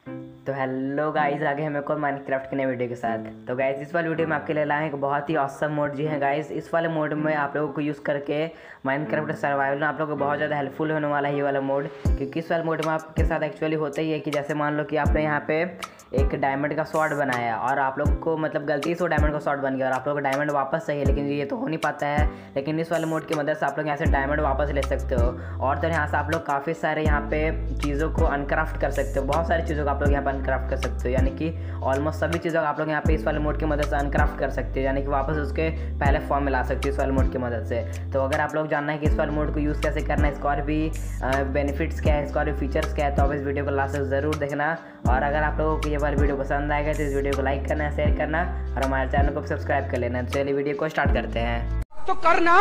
तो hello guys, आगे हम एक और माइनक्राफ्ट के नए वीडियो के साथ। तो गाइस इस वाले वीडियो में आपके लिए लाए हैं एक बहुत ही ऑसम मोड। जी हैं गाइस, इस वाले मोड में आप लोगों को यूज़ करके माइनक्राफ्ट सर्वाइवल में आप लोगों को बहुत ज़्यादा हेल्पफुल होने वाला है ये वाला मोड। क्योंकि इस वाले मोड में आपके साथ एक्चुअली होता ही है कि जैसे मान लो कि आपने यहाँ पे एक डायमंड का शॉट बनाया और आप लोग को मतलब गलती से वो डायमंड का शॉट बन गया और आप लोग को डायमंड वापस चाहिए, लेकिन ये तो हो नहीं पाता है। लेकिन इस वाले मोड की मदद से आप लोग यहाँ से डायमंड वापस ले सकते हो और तो यहाँ से आप लोग काफ़ी सारे यहाँ पे चीज़ों को अनक्राफ्ट कर सकते हो। बहुत सारी चीज़ों को आप लोग यहाँ पर अनक्राफ्ट कर सकते हो, यानी कि ऑलमोस्ट सभी चीज़ों को आप लोग यहाँ पे इस वाले मोड की मदद से अनक्राफ्ट कर सकते हो, यानी कि वापस उसके पहले फॉर्म में ला सकते हो इस वाले मोड की मदद से। तो अगर आप लोग जानना है कि इस वाले मोड को यूज़ कैसे करना है, इसका और भी बेनिफिट्स क्या है, इसका और भी फीचर्स क्या है, तो आप इस वीडियो को लास्ट तक ज़रूर देखना। और अगर आप लोगों को ये वाली वीडियो पसंद आएगा तो इस वीडियो को लाइक करना, शेयर करना और हमारे चैनल को सब्सक्राइब कर लेना। तो चलिए वीडियो को स्टार्ट करते हैं। तो करना,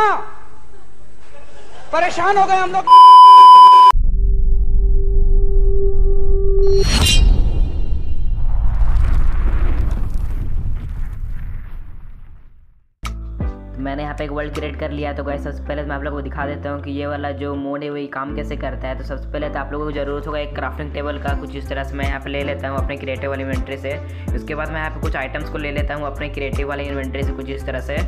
परेशान हो गए हम लोग। मैंने यहाँ पे एक वर्ल्ड क्रिएट कर लिया। तो गाइस सबसे पहले मैं आप लोगों को दिखा देता हूँ कि ये वाला जो मोड है वही काम कैसे करता है। तो सबसे पहले तो आप लोगों को ज़रूरत होगा एक क्राफ्टिंग टेबल का। कुछ इस तरह से मैं यहाँ पे ले लेता हूँ अपने क्रिएटिव वाली इन्वेंट्री से। उसके बाद मैं यहाँ पे कुछ आइटम्स को ले लेता हूँ अपने क्रिएटिव वाली इन्वेंट्री से, कुछ इस तरह से।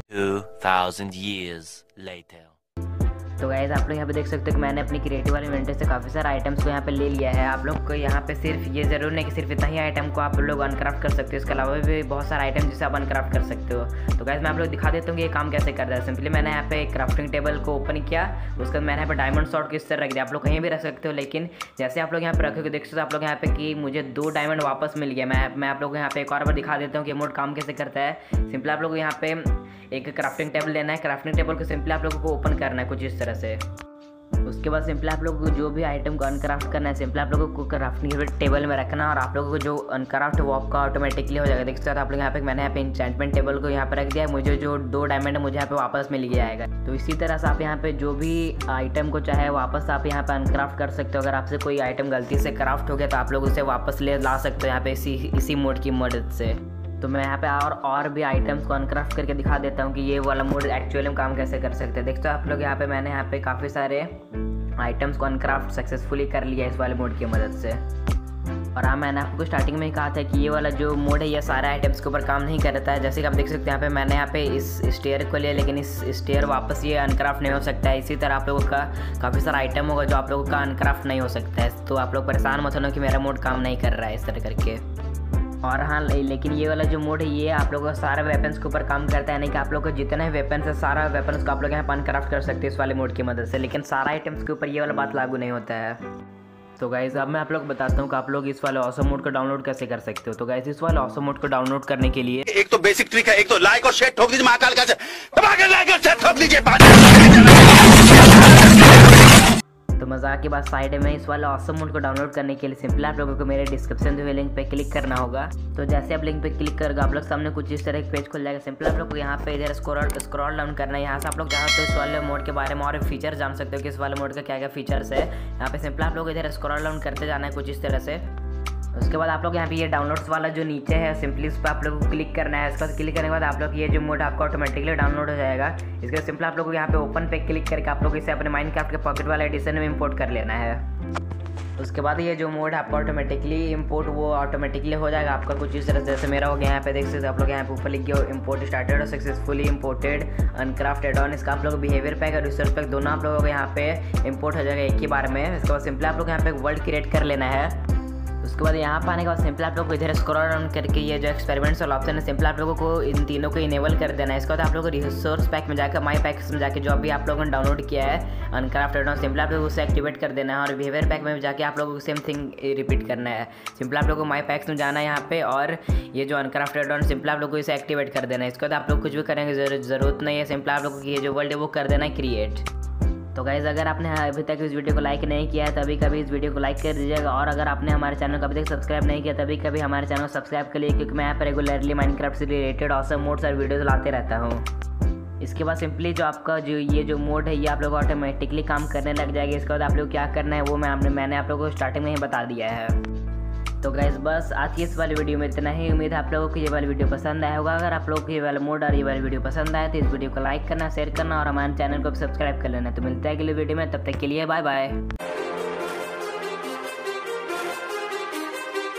2000 years later। तो गाइस आप लोग यहाँ पे देख सकते हो कि मैंने अपनी क्रिएटिव वाली इन्वेंटरी से काफ़ी सारे आइटम्स को यहाँ पे ले लिया है। आप लोग को यहाँ पे सिर्फ ये ज़रूर नहीं कि सिर्फ इतना ही आइटम को आप लोग अनक्राफ्ट कर सकते हो, इसके अलावा भी बहुत सारे आइटम जिसे आप अनक्राफ्ट कर सकते हो। तो गाइस मैं आप लोग दिखा देता हूँ कि ये काम कैसे करता है। सिंपली मैंने यहाँ पे क्राफ्टिंग टेबल को ओपन किया, उसके बाद मैंने यहाँ पे डायमंड शॉट को इस तरह रख दिया। आप लोग कहीं भी रख सकते हो, लेकिन जैसे आप लोग यहाँ पे रखोगे देख सकते हो आप लोग यहाँ पे कि मुझे 2 डायमंड वापस मिल गया। मैं आप लोग को यहाँ पे एक और बार दिखा देता हूँ कि मोड काम कैसे करता है। सिंपली आप लोग यहाँ पे एक क्राफ्टिंग टेबल लेना है। क्राफ्टिंग टेबल को सिंपली आप लोगों को ओपन करना है कुछ इस तरह से। उसके बाद सिंपली आप लोगों को जो भी आइटम को अनक्राफ्ट करना है सिंपली आप लोगों को क्राफ्टिंग टेबल में रखना और आप लोगों को जो अनक्राफ्ट वो आपका ऑटोमेटिकली हो जाएगा। देख सकते हो आप लोग यहाँ पे मैंने यहाँ पे इंचेंटमेंट टेबल को यहाँ पे रख दिया है। मुझे जो 2 डायमंड है मुझे यहाँ पे वापस मिल गया आएगा। तो इसी तरह से आप यहाँ पे जो भी आइटम को चाहे वापस आप यहाँ पे अनक्राफ्ट कर सकते हो। अगर आपसे कोई आइटम गलती से क्राफ्ट हो गया तो आप लोग उसे वापस ले ला सकते हो यहाँ पे इसी मोड की मदद से। तो मैं यहाँ पे और भी आइटम्स को अनक्राफ्ट करके दिखा देता हूँ कि ये वाला मोड एक्चुअली में काम कैसे कर सकते हैं। देखते हो आप लोग यहाँ पे मैंने यहाँ पे काफ़ी सारे आइटम्स को अनक्राफ्ट सक्सेसफुली कर लिया इस वाले मोड की मदद से। और हाँ, मैंने आपको स्टार्टिंग में ही कहा था कि ये वाला जो मोड है ये सारे आइटम्स के ऊपर काम नहीं करता है। जैसे कि आप देख सकते हैं यहाँ पे मैंने यहाँ पे इस स्टेयर को लिया, लेकिन इस स्टेयर वापस ये अनक्राफ्ट नहीं हो सकता है। इसी तरह आप लोगों का काफ़ी सारा आइटम होगा जो आप लोगों का अनक्राफ्ट नहीं हो सकता है। तो आप लोग परेशान मत होना कि मेरा मोड काम नहीं कर रहा है इस तरह करके। और हाँ, लेकिन ये वाला जो मोड है ये आप लोगों को सारे वेपन्स के ऊपर काम करता है, यानी कि आप लोग को जितने वेपन्स है सारा वेपन्स को आप लोग यहाँ पर अनक्राफ्ट कर सकते हैं इस वाले मोड की मदद से। लेकिन सारा आइटम्स के ऊपर ये वाला बात लागू नहीं होता है। तो गाइस अब मैं आप लोग बताता हूँ कि आप लोग इस वाले ऑसम मोड को डाउनलोड कैसे कर सकते हो। तो गाइस इस वाले ऑसम मोड को डाउनलोड करने के लिए एक तो बेसिक ट्रिक है, एक तो लाइक और शेयर ठोक दीजिए महाकाल का लाइक और शेयर ठोक दीजिए। तो मजाक की बात साइड में, इस वाले ऑसम मोड को डाउनलोड करने के लिए सिंपली आप लोगों को मेरे डिस्क्रिप्शन में लिंक पे क्लिक करना होगा। तो जैसे आप लिंक पे क्लिक करोगे आप लोग सामने कुछ इस तरह एक पेज खुल जाएगा। सिंपली आप लोग को यहाँ पे इधर स्क्रॉल डाउन करना है। यहाँ से आप लोग जहाँ तो इस वाले मोड के बारे में और फीचर जान सकते हो कि इस वाले मोड का क्या क्या फीचर्स है। यहाँ पे सिंपली आप लोग इधर स्क्रॉल डाउन करते जाना है कुछ इस तरह से। उसके बाद आप लोग यहाँ पे ये डाउनलोड्स वाला जो नीचे है सिंपली इस पर आप लोग को क्लिक करना है। इसके बाद क्लिक करने के बाद आप लोग ये जो मोड आपका ऑटोमेटिकली डाउनलोड हो जाएगा। इसके बाद सिंपली आप लोग को यहाँ पे ओपन पे क्लिक करके आप लोग इसे अपने माइनक्राफ्ट के पॉकेट वाला एडिशन में इंपोर्ट कर लेना है। उसके बाद ये जो मोड आपका ऑटोमेटिकली इंपोर्ट वो ऑटोमेटिकली हो जाएगा आपका कुछ इस तरह से। जैसे मेरा हो गया यहाँ पे देख सकते आप लोग यहाँ पे ऊपर लिख गया इंपोर्ट स्टार्टेड और successfully imported uncraft add on. इसका आप लोग बिहेवियर पैक और रिसोर्स पैक दोनों आप लोगों को यहाँ पे इंपोर्ट हो जाएगा एक ही बार में। इसके बाद सिंपली आप लोग यहाँ पे एक वर्ल्ड क्रिएट कर लेना है। उसके बाद यहाँ पर आने के बाद सिंपल आप लोग को इधर स्क्रॉल डाउन करके ये जो एक्सपेरिमेंट्स वाला ऑप्शन है सिंपल आप लोगों को इन तीनों को इनेबल कर देना है। इसके बाद आप लोगों को रिसोर्स पैक में जाकर माई पैक्स में जाके जो अभी आप लोगों ने डाउनलोड किया है अनक्राफ्ट एड ऑन सिंपल आप लोग उसे एक्टिवेट कर देना है। और बिहेवियर पैक में जाके आप लोगों को सेम थिंग रिपीट करना है। सिंपल आप लोगों को माई पैक्स में जाना है यहाँ पे और ये जो अनक्राफ्ट एड ऑन सिंपल आप लोग को इसे एक्टिवेट कर देना है। इसके बाद आप लोग कुछ भी करेंगे ज़रूरत नहीं है। सिंपल आप लोगों की ये जो वर्ल्ड है वो कर देना है क्रिएट। तो गाइज़ अगर आपने अभी तक इस वीडियो को लाइक नहीं किया है तभी कभी इस वीडियो को लाइक कर दीजिएगा। और अगर आपने हमारे चैनल को अभी तक सब्सक्राइब नहीं किया तभी कभी हमारे चैनल को सब्सक्राइब कर लिए, क्योंकि मैं यहाँ पर रेगुलरली माइनक्राफ्ट से रिलेटेड ऑसम मोड्स और वीडियोस लाते रहता हूँ। इसके बाद सिंपली जो आपका ये जो मोड है ये आप लोग ऑटोमेटिकली काम करने लग जाएगी। इसके बाद आप लोग क्या करना है वो मैंने आप लोगों को स्टार्टिंग में ही बता दिया है। तो गाइस बस आज की इस वाली वीडियो में इतना ही। उम्मीद है आप लोगों को ये वाली वीडियो पसंद आया होगा। अगर आप लोगों को ये वाला मोड और ये वाली वीडियो पसंद आए तो इस वीडियो को लाइक करना, शेयर करना और हमारे चैनल को भी सब्सक्राइब कर लेना। तो मिलते हैं अगली वीडियो में, तब तक के लिए bye bye.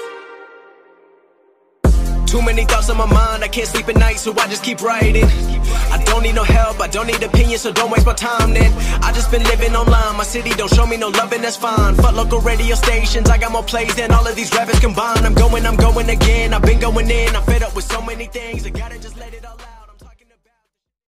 Too many thoughts on my mind, I can't sleep at night, so I just keep writing. I don't need no help, I don't need opinions, so don't waste my time then. I just been living online, my city don't show me no love and that's fine. Fuck local radio stations, I got more plays than all of these rappers combined. I'm going again, I've been going in, I'm fed up with so many things, I gotta just let it all